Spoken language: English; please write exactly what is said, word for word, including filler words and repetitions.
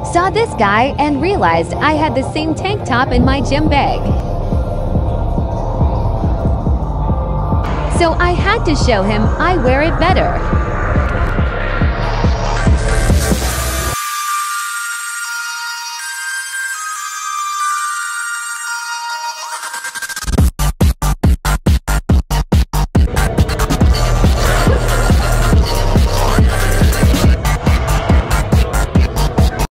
saw this guy and realized I had the same tank top in my gym bag. So I had to show him I wear it better.